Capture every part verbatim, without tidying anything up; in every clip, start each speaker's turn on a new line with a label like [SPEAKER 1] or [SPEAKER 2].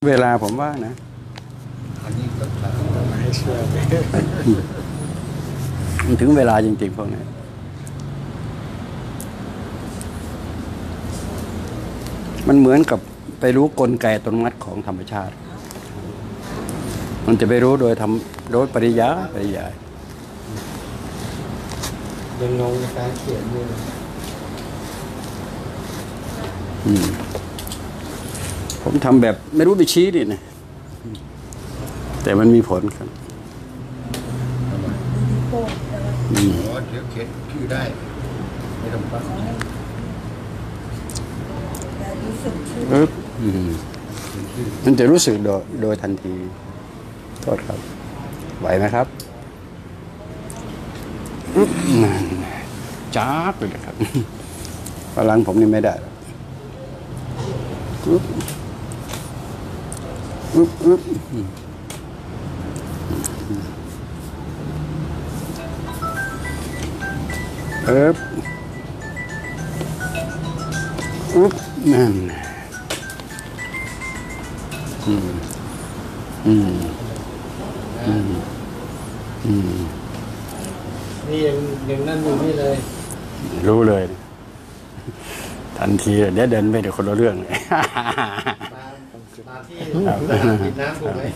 [SPEAKER 1] เวลาผมว่านะ
[SPEAKER 2] อันนี้ก็ไม่ให้เชื่อ
[SPEAKER 1] มันถึงเวลาจริงๆพวกนี้มันเหมือนกับไปรู้กลไกอัตโนมัติของธรรมชาติมันจะไปรู้โดยทำโดยปริยายปริยาย
[SPEAKER 2] ยังงงในการเขียนอยู่
[SPEAKER 1] ผมทำแบบไม่รู้ไปชี้ดินะแต่มันมีผลครับ
[SPEAKER 2] อ๋อเดี๋ยวเขียนชื่อได้ไม่ต้องฟัง
[SPEAKER 1] ปึ๊บมันจะรู้สึกโดยโดยทันทีโทษครับไหวไหมครับปึ๊บจ้าบเลยนะครับพลังผมนี่ไม่ได้ปึ๊บปึ๊บปึ๊บเอ๊บอุ๊บนั่นอืมอืมอืมอืม
[SPEAKER 2] นี่ยังยังนั่นอยู่นี่เลย
[SPEAKER 1] รู้เลยทันทีเดี๋ยวเดินไปเดี๋ยวคนละเรื่องเลย
[SPEAKER 2] มาที่สนามบินน้ำถูกไหม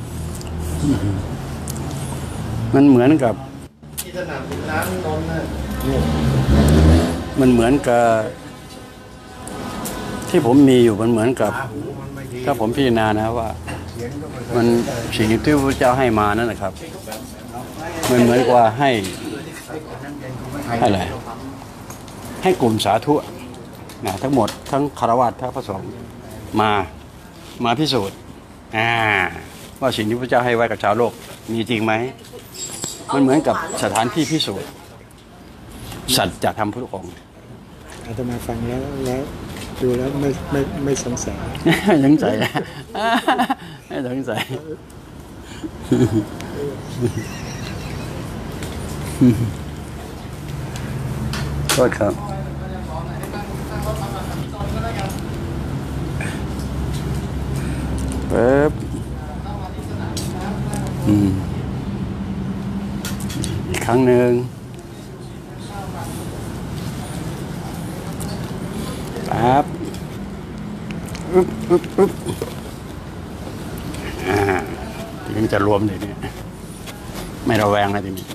[SPEAKER 1] มันเหมือนกับ
[SPEAKER 2] ที่สนามบินน้ำนนท์น่ะ
[SPEAKER 1] มันเหมือนกับที่ผมมีอยู่มันเหมือนกับถ้าผมพิจารณานะว่ามันสิ่งที่พระเจ้าให้มานั่นนะครับมันเหมือนกับว่าให้ให้อะไรให้กลุ่มสาธุนะทั้งหมดทั้งคารวะทั้งพระสงฆ์มามาพิสูจน์อ่าว่าสิ่งที่พระเจ้าให้ไว้กับชาวโลกมีจริงไหมมันเหมือนกับสถานที่พิสูจน์สัจธรรมพระองค์
[SPEAKER 2] อาตมาฟังแล้วแล้วดูแล้วไม่ไม่ไม่สงสัย
[SPEAKER 1] ไม่สงสัยไม่สงสัยโทษครับเป๊บอืมอีกครั้งหนึ่งครับอึ๊บอึ๊บอึ๊บอ่าทีนี้จะรวมเลยเนี่ยไม่ระแวงนะทีนี้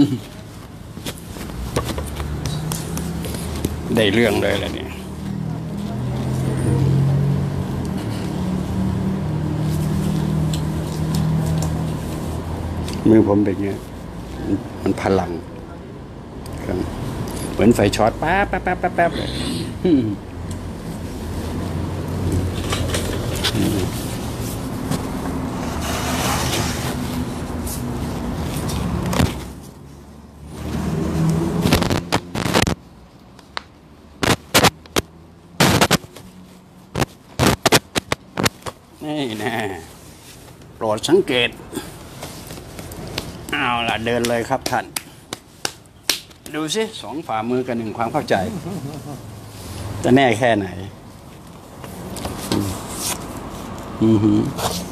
[SPEAKER 1] ได้เรื่องเลยแหละเนี่ยมือผมเป็นเงี้ยมันพลังเหมือนไฟช็อตแป๊บแป๊บแป๊บแป๊บแป๊บเลยนี่แน่โปรดสังเกตเอาล่ะเดินเลยครับท่านดูสิสองฝ่ามือกับหนึ่งความเข้าใจจะแน่แค่ไหนอือหือ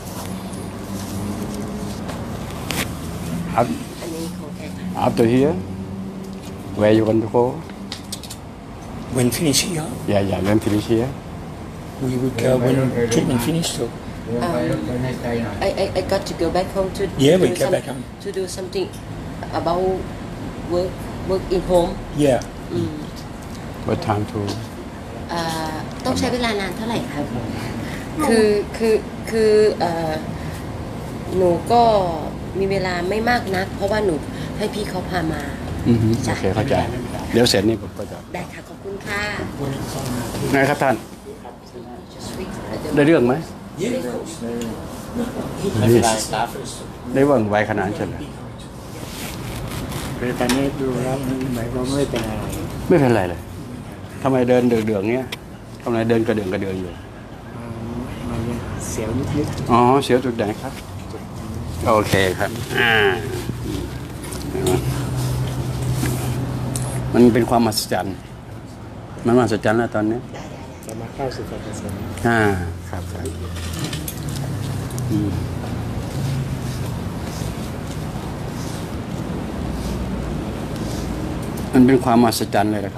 [SPEAKER 1] up after here where you want to go
[SPEAKER 3] when finish here
[SPEAKER 1] yeah yeah when finish here
[SPEAKER 3] we would go when treatment finished so
[SPEAKER 4] Um, I, I, I got to go back home to
[SPEAKER 3] yeah
[SPEAKER 4] to
[SPEAKER 3] we
[SPEAKER 4] do
[SPEAKER 3] go
[SPEAKER 4] some,
[SPEAKER 3] back home
[SPEAKER 4] to do something about work work in home
[SPEAKER 3] yeah
[SPEAKER 4] อืม
[SPEAKER 1] what time to
[SPEAKER 4] อ่าต้องใช้เวลานานเท่าไหร่ครับคือคือคือเอ่อหนูก็มีเวลาไม่มากนักเพราะว่าหนูให้พี่เขาพามา
[SPEAKER 1] อือหือโอเคเข้าใจเดี๋ยวเสร็จนี่ผมก็จะ
[SPEAKER 4] ได้ค่ะขอบคุณค่ะ
[SPEAKER 1] ไงครับท่านได้เรื่องไหมได้ว่างไวขนาดนั้นเลย
[SPEAKER 2] ตอนนี้ดูแล้วหมายความไม่เป็นอะไร
[SPEAKER 1] ไม่เป็นไรเลยทำไมเดินเดือดๆเงี้ยทำไมเดินกระเดืองกระเดืองอยู่
[SPEAKER 2] มันเสียวนิด
[SPEAKER 1] ๆอ๋อเสียวจุดไหนครับโอเคครับอ่ามันเป็นความมหัศจรรย์มันมหัศจรรย์แล้วตอนนี้
[SPEAKER 2] จะมาเข้าสู่การเกษตร
[SPEAKER 1] อ่าครับครับอืมมันเป็นความมหัศจรรย์เลยนะครับ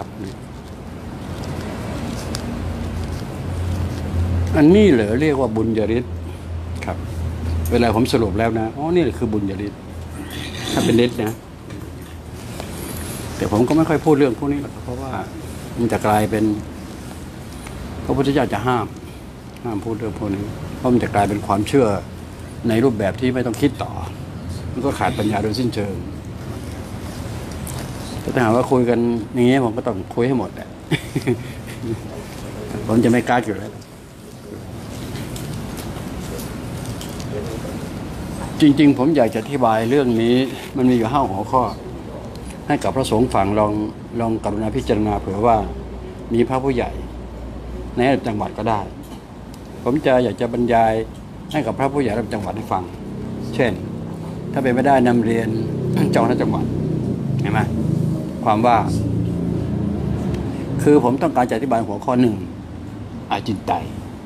[SPEAKER 1] อันนี้เหรอเรียกว่าบุญญาฤทธิ์ครับ เวลาผมสรุปแล้วนะอ๋อนี่คือบุญญาฤทธิ์ถ้าเป็นฤทธิ์นะแต่ผมก็ไม่ค่อยพูดเรื่องพวกนี้หรอกเพราะว่ามันจะกลายเป็นพระพุทธเจ้าจะห้ามห้ามพูดเรื่องพวกนี้เพราะมันจะกลายเป็นความเชื่อในรูปแบบที่ไม่ต้องคิดต่อมันก็ขาดปัญญาโดยสิ้นเชิงแต่ถ้าหากว่าคุยกันอย่างนี้ผมก็ต้องคุยให้หมดแหละ ผมจะไม่กล้าอยู่แล้วจริงๆผมอยากจะอธิบายเรื่องนี้มันมีอยู่ห้าหัวข้อให้กับพระสงฆ์ฟังลองลองกรุณาพิจารณาเผื่อว่ามีพระผู้ใหญ่ในจังหวัดก็ได้ผมจะอยากจะบรรยายให้กับพระผู้ใหญ่ในจังหวัดได้ฟังเช่นถ้าเป็นไม่ได้นำเรียนเจ้าคณะจังหวัดเห็นไหมความว่าคือผมต้องการจะอธิบายหัวข้อหนึ่งอาจินไตย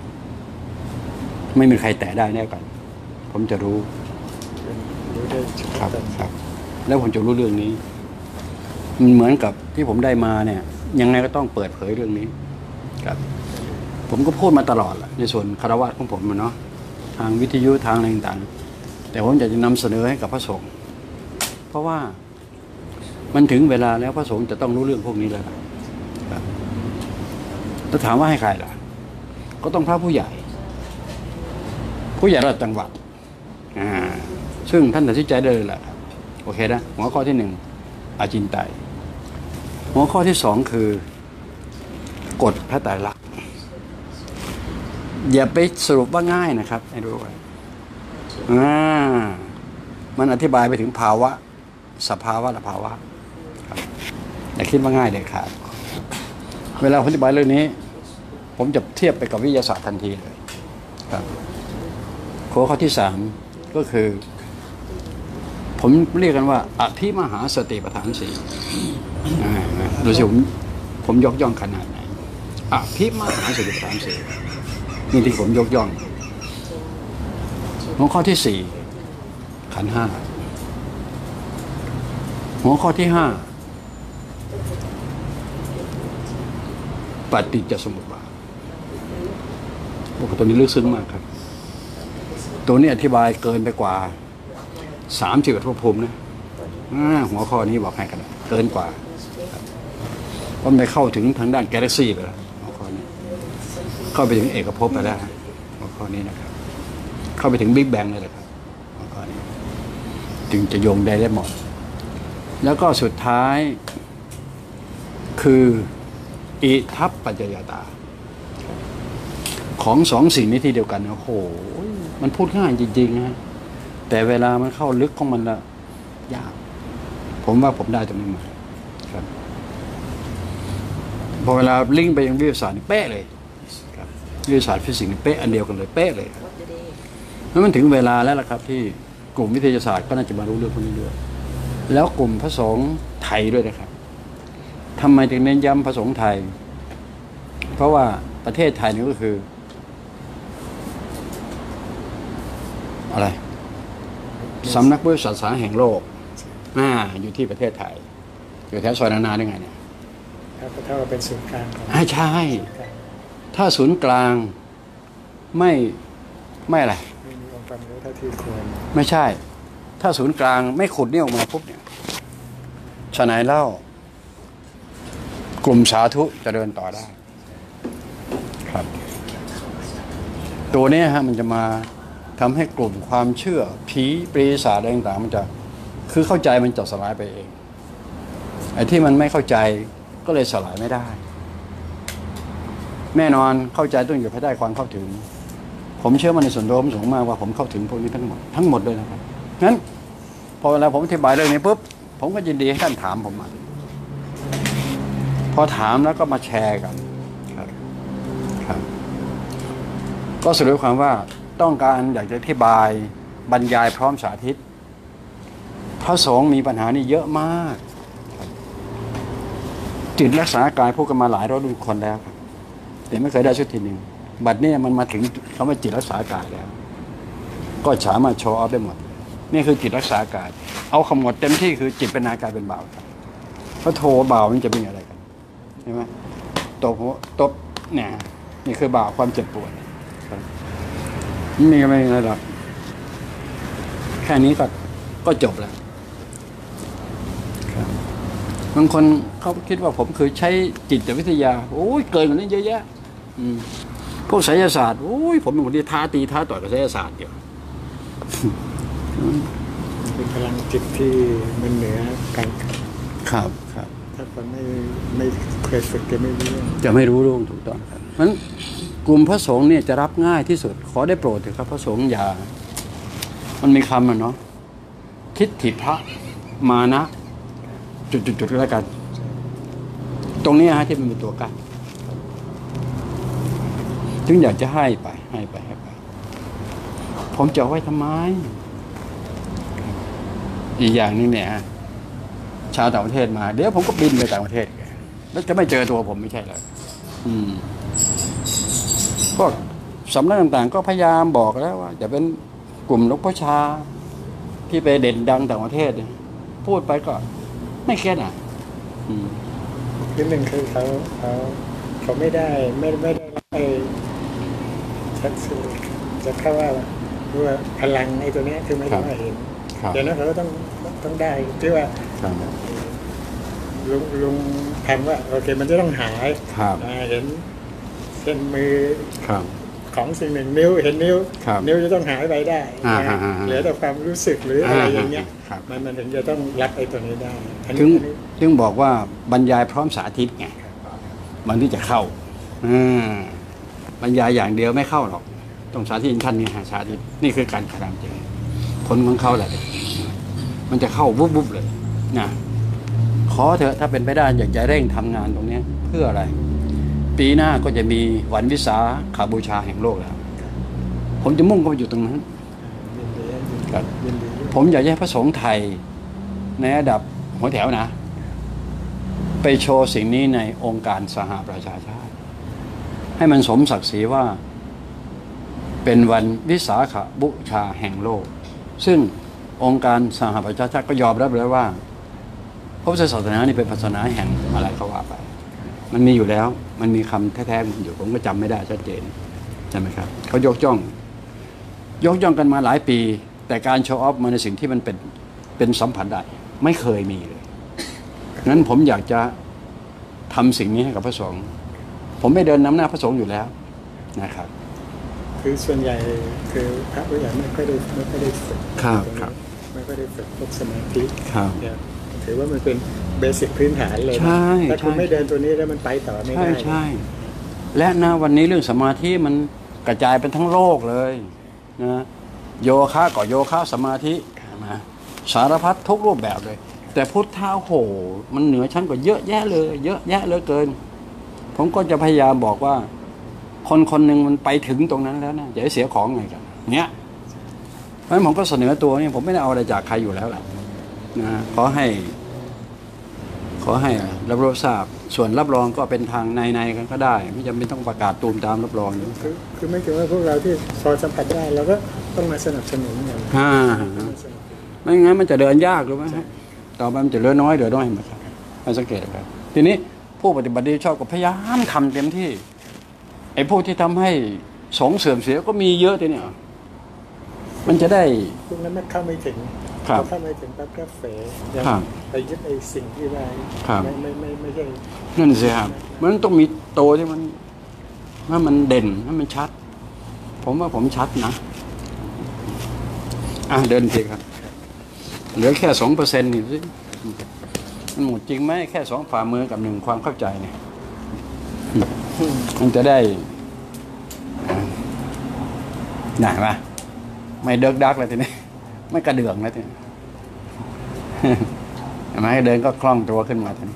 [SPEAKER 1] ไม่มีใครแตะได้แน่กันผมจะรู้
[SPEAKER 2] รู้ได้
[SPEAKER 1] ครับครับแล้วผมจะรู้เรื่องนี้มันเหมือนกับที่ผมได้มาเนี่ยยังไงก็ต้องเปิดเผยเรื่องนี้ครับผมก็พูดมาตลอดแหละในส่วนคารวะของผมเนาะทางวิทยุทางอะไรต่างๆแต่ผมอยากจะนำเสนอให้กับพระสงฆ์เพราะว่ามันถึงเวลาแล้วพระสงฆ์จะต้องรู้เรื่องพวกนี้แล้วครับถ้าถามว่าให้ใครล่ะก็ต้องพระผู้ใหญ่ผู้ใหญ่ระดับจังหวัดอ่าซึ่งท่านตัดสินใจได้เลยแหละโอเคนะหัวข้อที่หนึ่งอาจินไตยหัวข้อที่สองคือกฎพระไตรลักษณ์อย่าไปสรุปว่าง่ายนะครับให้รู้ไว้อ่ามันอธิบายไปถึงภาวะสภาวะและภาวะครับอย่าคิดว่าง่ายเด็ดขาดเวลาอธิบายเรื่องนี้ผมจะเทียบไปกับวิทยาศาสตร์ทันทีเลยครับหัวข้อที่สามก็คือผมเรียกกันว่าอภิมหาสติปัฏฐานสี่ดูสิผมผมยกย่องขนาดไหนอภิมหาสติปัฏฐานสี่นี่ที่ผมยกย่องหัวข้อที่สี่ขันธ์ห้าหัวข้อที่ห้าปฏิจจสมุปบาทโอ้ตัวนี้ลึกซึ้งมากครับตัวนี้อธิบายเกินไปกว่าสามสิบภพภูมินะหัวข้อนี้บอกให้กันเกินกว่าเพราะมันเข้าถึงทางด้านกาแล็กซี่ไปแล้วหัวข้อนี้เข้าไปถึงเอกภพไปแล้วหัวข้อนี้นะครับเข้าไปถึงบิ๊กแบงเลยแหละครับหัวข้อนี้จึงจะโยงได้ได้หมดแล้วก็สุดท้ายคืออิทัปปัจจยตาของสองสิ่งนี้ที่เดียวกันโอ้โหมันพูดง่ายจริงๆนะแต่เวลามันเข้าลึกของมันละยากผมว่าผมได้ตรงนี้มาครับพอเวลาลิงก์ไปยังวิทยาศาสตร์นี่เป๊ะเลยครับวิทยาศาสตร์ฟิสิกส์นี่เป๊ะอันเดียวกันเลยเป๊ะเลยครับแล้วมันถึงเวลาแล้วล่ะครับที่กลุ่มวิทยาศาสตร์ก็น่าจะมารู้เรื่องพวกนี้ด้วยแล้วกลุ่มพระสงฆ์ไทยด้วยนะครับทำไมถึงเน้นย้ำพระสงฆ์ไทยเพราะว่าประเทศไทยนี่ก็คืออะไรสำนักพุทธศาสนาแห่งโลกอ่าอยู่ที่ประเทศไทยอยู่แถวซอยนานาได้ไงเนี่ย
[SPEAKER 2] ถ้าเท่ากับเป็นศูนย์กลางของ
[SPEAKER 1] อ่าใช่ถ้าศูนย์กลางไม่ไม่อะไร
[SPEAKER 2] ไม่มีองค์ความรู้เท่าที่ควร
[SPEAKER 1] ไม่ใช่ถ้าศูนย์กลางไม่ขุดเนี่ยออกมาปุ๊บเนี่ยฉะไหนเล่ากลุ่มสาธุจะเดินต่อได้ครับตัวนี้ฮะมันจะมาทำให้กลุ่มความเชื่อผีปรีศาจอะไรต่างๆมันจะคือเข้าใจมันจะสลายไปเองไอ้ที่มันไม่เข้าใจก็เลยสลายไม่ได้แน่นอนเข้าใจต้องอยู่ภายใต้ความเข้าถึงผมเชื่อมันในส่วนตัวผมสูงมากว่าผมเข้าถึงพวกนี้ทั้งหมดทั้งหมดเลยนะครับงั้นพอเวลาผมอธิบายเรื่องนี้ปุ๊บผมก็ยินดีให้ท่านถามผมมาพอถามแล้วก็มาแชร์กันครับครับก็สรุปความว่าต้องการอยากจะอธิบายบรรยายพร้อมสาธิตพระสงฆ์มีปัญหานี่เยอะมากจิตรักษากายพูดกันมาหลายร้อยรุ่นคนแล้วครับแต่ไม่เคยได้ชุดทีหนึ่งบัดนี้มันมาถึงคำว่าจิตรักษากายแล้วก็สามารถโชว์ออฟได้หมดนี่คือจิตรักษากายเอาขมวดเต็มที่คือจิตเป็นนากายเป็นบ่าวครับเพราะโทบ่าวมันจะเป็นอะไรกันใช่ไหมตบหัวตบเนี่ยนี่คือบ่าวความเจ็บปวดไม่มีไม่มีอะไรหรอกแค่นี้ก็ก็จบแล้วบางคนเขาคิดว่าผมคือใช้จิตวิทยาโอ้ยเกินกว่านี้เยอะแยะอืมพวกไสยศาสตร์โอ้ยผมเป็นคนที่ท้าตีท้าต่อยกับไสยศาสตร์เดียว
[SPEAKER 2] เป็นพลังจิตที่มันเหนือการ
[SPEAKER 1] ครับครับ
[SPEAKER 2] ถ้าคนไม่ไม่เคยฝึกจะไม่รู้เรื่อง
[SPEAKER 1] จะไม่รู้เรื่องถูกต้องครับเพราะฉะนั้นกลุ่มพระสงฆ์เนี่ยจะรับง่ายที่สุดขอได้โปรดเถอะครับพระสงฆ์อย่ามันมีคำอ่ะเนาะทิฏฐิพระมานะจุดๆๆแล้วกันตรงนี้ฮะที่มันเป็นตัวกั้นถึงอยากจะให้ไปให้ไปให้ไปผมจะเอาไว้ทำไมอีกอย่างนึงเนี่ยชาวต่างประเทศมาเดี๋ยวผมก็บินไปต่างประเทศแล้วจะไม่เจอตัวผมไม่ใช่เลยอืมพวกสำนักต่างๆก็พยายามบอกแล้วว่าจะเป็นกลุ่มหลวงพ่อชาที่ไปเด่นดังต่างประเทศพูดไปก็ไม่แค่น่ะอืม
[SPEAKER 2] นิดหนึ่งคือเขาเขาเขาไม่ได้ไม่ไม่ได้รับไอ้ชัดสุดจะเข้าว่าว่าพลังไอ้ตัวเนี้ยคือไม่ได้มาเห็นเดี๋ยวนั้นเขาก็ต้องต้องได้ที่ว่าลุงลุงทำว่าโอเคมันจะต้องหายเห็นเส้นมือของสิ่งหนึ่งนิ้วเห็นนิ้วนิ้วจะต้องหายไปได้เหลือแต่ความรู้สึกหรืออะไรอย่างเงี้ยมันมันถึงจะต้องรับไอ้ตัวนี้ได้
[SPEAKER 1] ถึงถึงบอกว่าบรรยายพร้อมสาธิตไงมันที่จะเข้าบรรยายอย่างเดียวไม่เข้าหรอกต้องสาธิตขั้นนี้หาสาธิตนี่คือการกระทำจริงผลของเขาแหละมันจะเข้าวุบวุบเลยนะขอเถอะถ้าเป็นไปได้อยากจะเร่งทำงานตรงนี้เพื่ออะไรปีหน้าก็จะมีวันวิสาขบูชาแห่งโลกแล้วผมจะมุ่งเข้าไปอยู่ตรงนั้นผมอยากให้พระสงฆ์ไทยในระดับหัวแถวนะไปโชว์สิ่งนี้ในองค์การสหประชาชาติให้มันสมศักดิ์ศรีว่าเป็นวันวิสาขบูชาแห่งโลกซึ่งองค์การสหประชาชาติก็ยอมรับเลยว่าพระพุทธศาสนานี่เป็นศาสนาแห่งอะไรเขาว่าไปมันมีอยู่แล้วมันมีคำแท้ๆอยู่ผมก็จำไม่ได้ชัดเจนใช่ไหมครับเขายกย่องยกย่องกันมาหลายปีแต่การโชว์ออฟมาในสิ่งที่มันเป็นเป็นสัมผัสได้ไม่เคยมีเลยงั้นผมอยากจะทำสิ่งนี้ให้กับพระสงฆ์ผมไม่เดินนำหน้าพระสงฆ์อยู่แล้วนะครับ
[SPEAKER 2] คือส่วนใหญ่คือพระผู้ใหญ่ไม่ค่อยได้ไม่ค่อยได้ฝึก
[SPEAKER 1] ครับครับ
[SPEAKER 2] ไม่ค่อยได้ฝึกพวกสมาธิ
[SPEAKER 1] ครับ
[SPEAKER 2] ถือว่ามันเป็นเบสิกพื้นฐานเลยถ้าคุณไม่เดินตัวนี้แล้วมันไปต่อไม่ได้
[SPEAKER 1] ใช่ใช่และนะวันนี้เรื่องสมาธิมันกระจายเป็นทั้งโลกเลยนะโยคะก็โยคะสมาธินะสารพัดทุกรูปแบบเลยแต่พุทธะโหมันเหนือชั้นกว่าเยอะแยะเลยเยอะแยะเหลือเกินผมก็จะพยายามบอกว่าคนคนหนึ่งมันไปถึงตรงนั้นแล้วนะอย่าให้เสียของไงกันเนี้ยเพราะฉะนั้นผมก็เสนอตัวนี่ผมไม่ได้เอาอะไรจากใครอยู่แล้วล่ะนะขอให้ขอให้รับรู้ทราบส่วนรับรองก็เป็นทางในๆกันก็ได้ไม่จำเป็นต้องประกาศตูมตามรับรอง
[SPEAKER 2] คือคือไม่ใช่ว่าพวกเราที่พอสัมผัสได้เราก็ต้องมาสนับสนุนกัน
[SPEAKER 1] อ่าไม่งั้นมันจะเดินยากรู้ไหมต่อไปมันจะเหลือน้อยเหลือน้อยมาครับให้สังเกตครับทีนี้ผู้ปฏิบัติดีชอบก็พยายามทำเต็มที่ไอ้พวกที่ทำให้สงเสื่อมเสียก็มีเยอะทีเนี่ยมันจะได้
[SPEAKER 2] พวกนั้นไม่เข้าไม่ถึงเข้าไม่ถึงปั๊บก็เฟยไปยึดไอ้สิ่งที่ได้ไม่ไม่ไม่ไม่ใช่
[SPEAKER 1] นั่นสิครับมันต้องมีโตที่มันว่ามันเด่นให้มันชัดผมว่าผมชัดนะอ่ะเดินทีครับเหลือแค่สองเปอร์เซ็นต์นี่สิมันหมดจริงไหมแค่สองฝ่ามือกับหนึ่งความเข้าใจเนี่ยมันจะได้หนาปะไม่เดิกดักเลยทีนี้ไม่กระเดื่องแล้วทีนี้เห็นไหมเดินก็คล่องตัวขึ้นมาทีนี้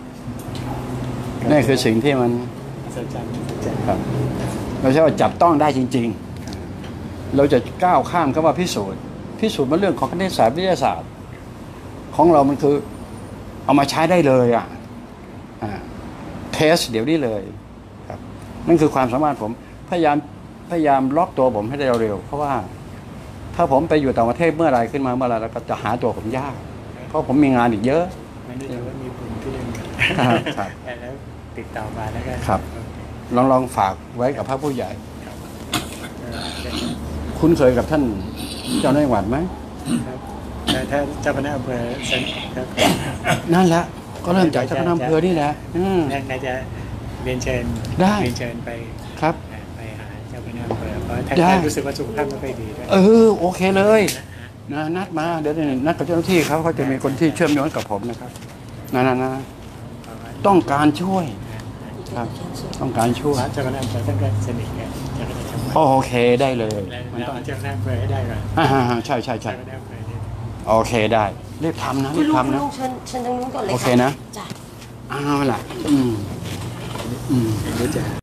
[SPEAKER 1] นี่คือสิ่งที่มันครับเราใช้ว่าจับต้องได้จริงๆเราจะก้าวข้ามคำว่าพิสูจน์พิสูจน์มันเรื่องของคณิตศาสตร์วิทยาศาสตร์ของเรามันคือเอามาใช้ได้เลยอ่ะเทสเดี๋ยวนี้เลยครับนั่นคือความสามารถผมพยายามพยายามล็อกตัวผมให้ได้เร็วเพราะว่าผถ้าผมไปอยู่ต่างประเทศเมื่อไหรขึ้นมาเมื่อไหรแล้วก็จะหาตัวผมยาก เพราะผมมีงานอีกเยอะ
[SPEAKER 2] ไม่ได้ถือว่ามีบุญที่ได้มา
[SPEAKER 1] ครับ
[SPEAKER 2] แล้วติดต่อมาแล้วก็
[SPEAKER 1] ครับ
[SPEAKER 2] โอเค
[SPEAKER 1] ลองลองฝากไว้กับพระผู้ใหญ่
[SPEAKER 2] เออ
[SPEAKER 1] คุ้นเคยกับท่านเจ้าหน้าที่จังหวัดไหม
[SPEAKER 2] ครับแต่ถ้าเจ้าคณะอำเภอเซ็นครับ
[SPEAKER 1] นั่นแหละก็เริ่มจากเจ้าคณะอำเภอนี่แหละอืม
[SPEAKER 2] น่าจะเรียนเชิญ
[SPEAKER 1] ได้
[SPEAKER 2] เรียนเชิญไป
[SPEAKER 1] ครับ
[SPEAKER 2] ไปหาเจ้าคณะอำเภอเพราะท่าน
[SPEAKER 1] ได้
[SPEAKER 2] ท่านรู้สึกว่าสุขภาพไม่ค่อยดีด้วย
[SPEAKER 1] เออโอเคเลยนะนัดมาเดี๋ยวนัดกับเจ้าหน้าที่เขาเขาจะมีคนที่เชื่อมโยงกับผมนะครับนั่นนะนะต้องการช่วยครับ ต้องการช่วย
[SPEAKER 2] เจ้าคณะอำเภอท่านก็สนิทกันเจ้าคณะจังหวัด
[SPEAKER 1] โอเคได้เลย
[SPEAKER 2] แล้ว
[SPEAKER 1] มัน
[SPEAKER 2] แล้ว
[SPEAKER 1] ต้อง
[SPEAKER 2] เอาเจ้าคณะอำเภอให้ได้ก่อน
[SPEAKER 1] อ่าๆใช่ใช่ใช่
[SPEAKER 2] เจ้าคณะอำเภอเนี่ย
[SPEAKER 1] โอเคได้รีบทำนะ
[SPEAKER 4] คุ
[SPEAKER 1] รี
[SPEAKER 4] ณ
[SPEAKER 1] บ
[SPEAKER 4] ลุง
[SPEAKER 1] ทำ
[SPEAKER 4] คุณ
[SPEAKER 1] นะ
[SPEAKER 4] ลุงเชิญเชิญตรงนู้นก่อนเลย
[SPEAKER 1] โอเคนะ
[SPEAKER 4] จ้ะ
[SPEAKER 1] เอาล่ะอืมอืม
[SPEAKER 2] รู้จัก